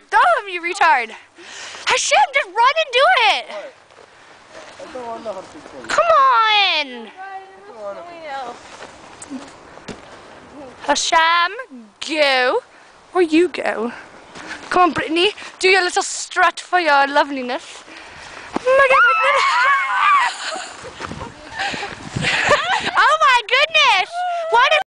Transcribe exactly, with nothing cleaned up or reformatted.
dumb, you retard. Hashem, just run and do it. I don't want to hurt people. Come on. Hashem, go. Or you go. Come on, Brittany. Do your little strut for your loveliness. Oh my God. Oh my goodness. Why did